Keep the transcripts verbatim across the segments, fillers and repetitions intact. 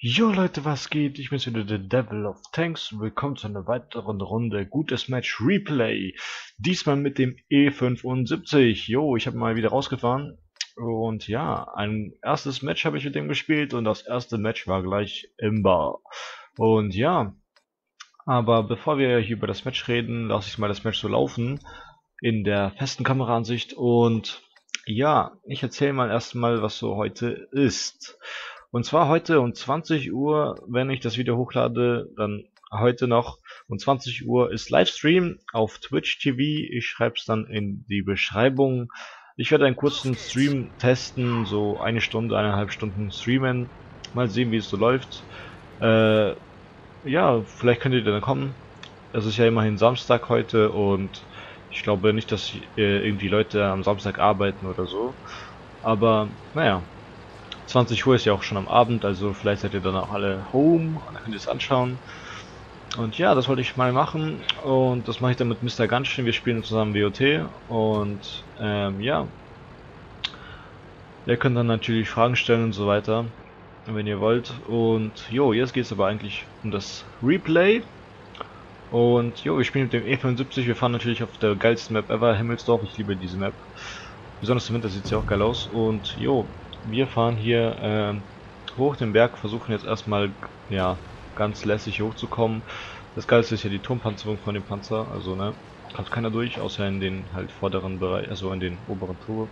Jo Leute, was geht? Ich bin's wieder, der Devil of Tanks. Willkommen zu einer weiteren Runde Gutes Match Replay. Diesmal mit dem E fünfundsiebzig. Jo, ich habe mal wieder rausgefahren. Und ja, ein erstes Match habe ich mit dem gespielt und das erste Match war gleich Imba. Und ja, aber bevor wir hier über das Match reden, lasse ich mal das Match so laufen in der festen Kameraansicht. Und ja, ich erzähle mal erstmal, was so heute ist. Und zwar heute um zwanzig Uhr, wenn ich das Video hochlade, dann heute noch um zwanzig Uhr ist Livestream auf Twitch T V. Ich schreibe es dann in die Beschreibung. Ich werde einen kurzen Stream testen, so eine Stunde, eineinhalb Stunden streamen. Mal sehen, wie es so läuft. Äh, ja, vielleicht könnt ihr dann kommen. Es ist ja immerhin Samstag heute und ich glaube nicht, dass äh, irgendwie Leute am Samstag arbeiten oder so. Aber naja. zwanzig Uhr ist ja auch schon am Abend, also vielleicht seid ihr dann auch alle home und dann könnt ihr es anschauen. Und ja, das wollte ich mal machen und das mache ich dann mit Mister Gunstein. Wir spielen zusammen W O T und ähm, ja, ihr könnt dann natürlich Fragen stellen und so weiter, wenn ihr wollt. Und jo, jetzt geht es aber eigentlich um das Replay. Und jo, wir spielen mit dem E fünfundsiebzig. Wir fahren natürlich auf der geilsten Map ever, Himmelsdorf. Ich liebe diese Map. Besonders im Winter sieht sie auch geil aus. Und jo, wir fahren hier äh, hoch den Berg, versuchen jetzt erstmal ja ganz lässig hochzukommen. Das Geilste ist ja die Turmpanzerung von dem Panzer, also ne, kommt keiner durch, außer in den halt vorderen Bereich, also in den oberen Turm.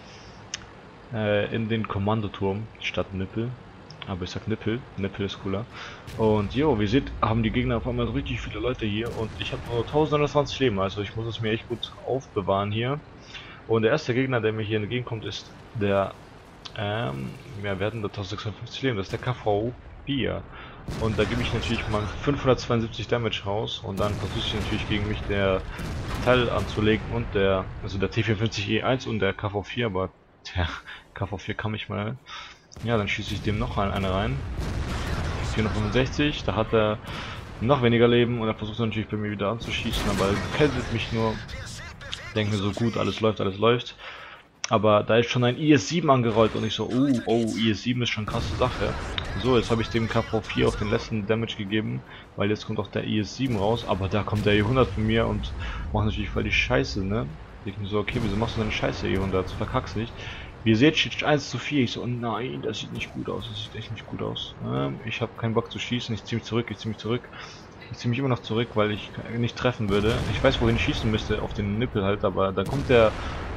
Äh, in den Kommandoturm statt Nippel. Aber ich sag Nippel, Nippel ist cooler. Und jo, wie ihr seht, haben die Gegner auf einmal richtig viele Leute hier und ich habe nur tausendneunundzwanzig Leben, also ich muss es mir echt gut aufbewahren hier. Und der erste Gegner, der mir hier entgegenkommt, ist der Ähm, ja, wir hatten da tausendsechshundertfünfzig Leben, das ist der K V vier. Und da gebe ich natürlich mal fünfhundertzweiundsiebzig Damage raus und dann versuche ich natürlich gegen mich der Teil anzulegen und der, also der T vierundfünfzig E eins und der K V vier, aber der K V vier kann mich mal. Ja, dann schieße ich dem noch eine rein. vierhundertfünfundsechzig, da hat er noch weniger Leben und er versucht natürlich bei mir wieder anzuschießen, aber er kältet mich nur. Denke mir so, gut, alles läuft, alles läuft. Aber da ist schon ein I S sieben angerollt und ich so, oh, oh, I S sieben ist schon krasse Sache. So, jetzt habe ich dem K V vier auf den letzten Damage gegeben, weil jetzt kommt auch der I S sieben raus, aber da kommt der E hundert von mir und macht natürlich voll die Scheiße, ne? Ich mir so, okay, wieso machst du denn Scheiße, E hundert? Verkackst nicht. Wie ihr seht, steht eins zu vier. Ich so, oh nein, das sieht nicht gut aus, das sieht echt nicht gut aus. Ähm, ich habe keinen Bock zu schießen, ich ziehe mich zurück, ich ziehe mich zurück. Ich ziehe mich immer noch zurück, weil ich nicht treffen würde. Ich weiß, wohin ich schießen müsste, auf den Nippel halt, aber da kommt der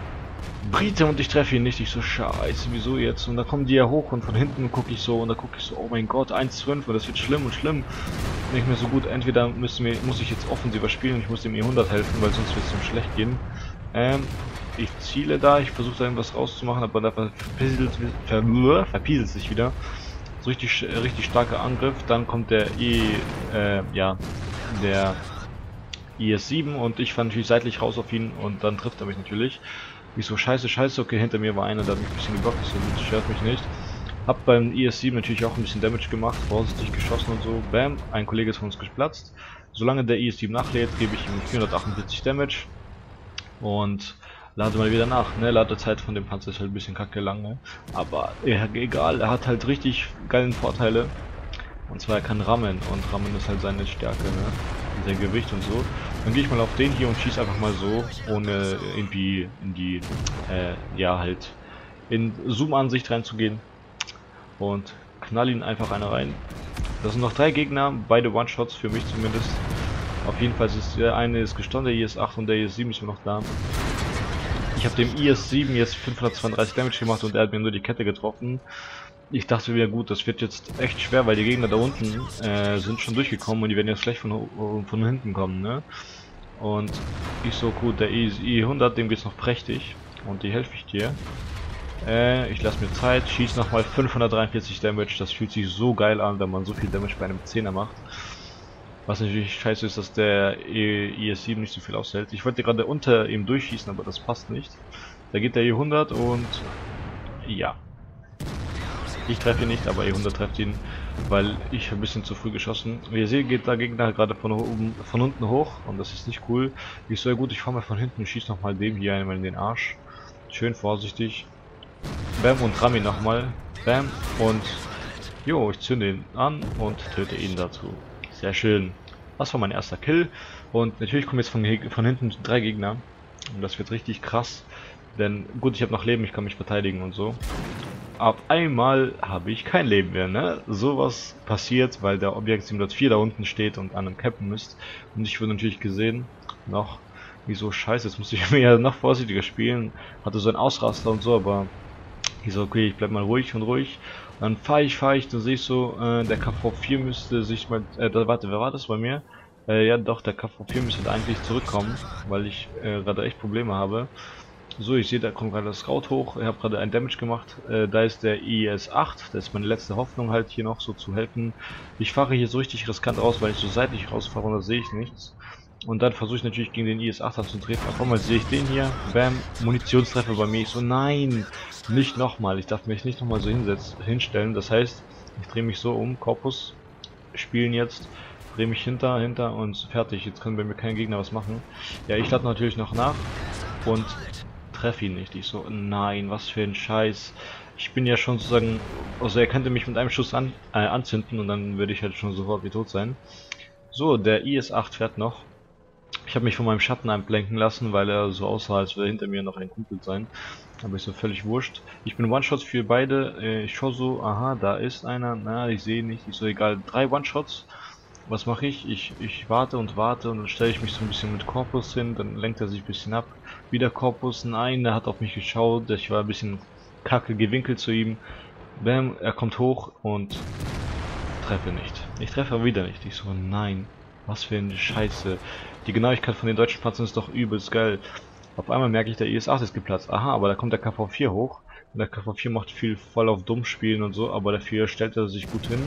Brite und ich treffe ihn nicht. Ich so, scheiße, wieso jetzt? Und da kommen die ja hoch und von hinten gucke ich so und da gucke ich so, oh mein Gott, eins zu fünf und das wird schlimm und schlimm. Nicht mehr so gut, entweder müssen wir, muss ich jetzt offensiver spielen und ich muss dem E hundert helfen, weil sonst wird es ihm schlecht gehen. Ähm, ich ziele da, ich versuche da irgendwas rauszumachen, aber da verpieselt, ver, verpieselt sich wieder. So richtig, richtig starker Angriff, dann kommt der E, äh, ja, der I S sieben und ich fand natürlich seitlich raus auf ihn und dann trifft er mich natürlich. Ich so, scheiße, scheiße, okay, hinter mir war einer, der hat mich ein bisschen geblockt, so, das stört mich nicht. Hab beim I S sieben natürlich auch ein bisschen Damage gemacht, vorsichtig geschossen und so, bam, ein Kollege ist von uns geplatzt. Solange der I S sieben nachlädt, gebe ich ihm vierhundertachtundvierzig Damage und lade mal wieder nach, ne, Ladezeit von dem Panzer ist halt ein bisschen kacke lang, ne, aber ja, egal, er hat halt richtig geilen Vorteile. Und zwar er kann rammen und rammen ist halt seine Stärke, ne, und sein Gewicht und so. Dann gehe ich mal auf den hier und schieße einfach mal so, ohne irgendwie in die, äh, ja halt, in Zoom-Ansicht reinzugehen. Und knall ihn einfach einer rein. Das sind noch drei Gegner, beide One-Shots, für mich zumindest. Auf jeden Fall ist der eine ist gestorben, der I S acht und der I S sieben ist mir noch da. Ich habe dem I S sieben jetzt fünfhundertzweiunddreißig Damage gemacht und er hat mir nur die Kette getroffen. Ich dachte wieder, gut, das wird jetzt echt schwer, weil die Gegner da unten äh, sind schon durchgekommen und die werden jetzt schlecht von, von hinten kommen, ne? Und ich so, gut, der I hundert, dem geht's noch prächtig und die helfe ich dir. Äh, ich lasse mir Zeit, schieß nochmal fünfhundertdreiundvierzig Damage, das fühlt sich so geil an, wenn man so viel Damage bei einem Zehner macht. Was natürlich scheiße ist, dass der I S sieben nicht so viel aushält. Ich wollte gerade unter ihm durchschießen, aber das passt nicht. Da geht der E hundert und ja. Ich treffe ihn nicht, aber E hundert trefft ihn, weil ich ein bisschen zu früh geschossen. Wie ihr seht, geht der Gegner gerade von oben, von unten hoch und das ist nicht cool. Ich so, ja gut, ich fahre mal von hinten und schieße nochmal dem hier einmal in den Arsch. Schön vorsichtig. Bam und ramm ihn nochmal. Bam und Jo, ich zünde ihn an und töte ihn dazu. Sehr schön. Das war mein erster Kill. Und natürlich kommen jetzt von, von hinten drei Gegner. Und das wird richtig krass. Denn gut, ich habe noch Leben, ich kann mich verteidigen und so. Auf einmal habe ich kein Leben mehr, ne? Sowas passiert, weil der Objekt siebenhundertvier da unten steht und an einem Cappen ist. Und ich wurde natürlich gesehen, noch, wieso scheiße, jetzt muss ich mir ja noch vorsichtiger spielen. Hatte so einen Ausraster und so, aber ich so, okay, ich bleib mal ruhig und ruhig. Und dann fahre ich, fahre ich, dann sehe ich so, äh, der K V vier müsste sich mal, äh, da, warte, wer war das bei mir? Äh, ja doch, der K V vier müsste eigentlich zurückkommen, weil ich äh, gerade echt Probleme habe. So, ich sehe, da kommt gerade das Scout hoch. Ich habe gerade einen Damage gemacht. Äh, da ist der I S acht. Das ist meine letzte Hoffnung, halt hier noch so zu helfen. Ich fahre hier so richtig riskant raus, weil ich so seitlich rausfahre und da sehe ich nichts. Und dann versuche ich natürlich gegen den I S acht anzutreten. Auf einmal sehe ich den hier. Bam, Munitionstreffer bei mir. Ich so, nein, nicht nochmal. Ich darf mich nicht nochmal so hinsetzen, hinstellen. Das heißt, ich drehe mich so um. Korpus spielen jetzt. Drehe mich hinter, hinter und fertig. Jetzt können bei mir kein Gegner was machen. Ja, ich lade natürlich noch nach. Und treffe ihn nicht. Ich so, nein, was für ein Scheiß. Ich bin ja schon sozusagen, also er könnte mich mit einem Schuss an, äh, anzünden und dann würde ich halt schon sofort wie tot sein. So, der I S acht fährt noch. Ich habe mich von meinem Schatten einblenken lassen, weil er so aussah, als würde hinter mir noch ein Kumpel sein. Aber ist so völlig wurscht. Ich bin One-Shots für beide. Äh, ich schaue so, aha, da ist einer. Na, ich sehe nicht. Ist so egal. Drei One-Shots. Was mache ich? ich? Ich warte und warte und dann stelle ich mich so ein bisschen mit Korpus hin, dann lenkt er sich ein bisschen ab. Wieder Korpus, nein, der hat auf mich geschaut, ich war ein bisschen kacke gewinkelt zu ihm. Bam, er kommt hoch und treffe nicht. Ich treffe wieder nicht. Ich so, nein, was für eine Scheiße. Die Genauigkeit von den deutschen Panzern ist doch übelst geil. Auf einmal merke ich, der I S acht ist geplatzt. Aha, aber da kommt der K V vier hoch. Und der K V vier macht viel voll auf dumm spielen und so, aber dafür stellt er sich gut hin.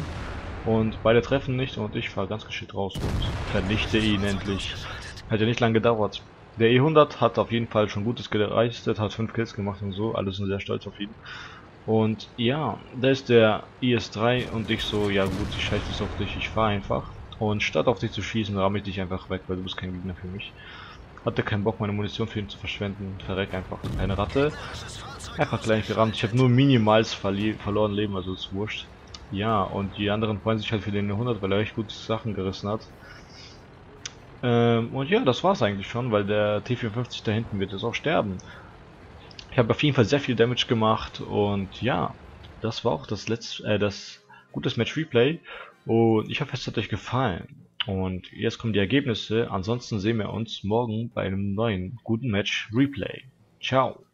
Und beide treffen nicht und ich fahre ganz geschickt raus und vernichte ihn endlich. Hat ja nicht lange gedauert. Der E hundert hat auf jeden Fall schon Gutes geleistet, hat fünf Kills gemacht und so, alle sind sehr stolz auf ihn. Und ja, da ist der I S drei und ich so, ja gut, ich scheiße es auf dich, ich fahre einfach. Und statt auf dich zu schießen, ramme ich dich einfach weg, weil du bist kein Gegner für mich. Hatte keinen Bock, meine Munition für ihn zu verschwenden, verreck einfach eine Ratte. Einfach gleich gerammt, ich habe nur minimals verloren Leben, also ist wurscht. Ja, und die anderen freuen sich halt für den hundert, weil er echt gute Sachen gerissen hat. Ähm, und ja, das war's eigentlich schon, weil der T vierundfünfzig da hinten wird jetzt auch sterben. Ich habe auf jeden Fall sehr viel Damage gemacht und ja, das war auch das letzte, äh, das gutes Match Replay. Und ich hoffe, es hat euch gefallen. Und jetzt kommen die Ergebnisse. Ansonsten sehen wir uns morgen bei einem neuen guten Match Replay. Ciao.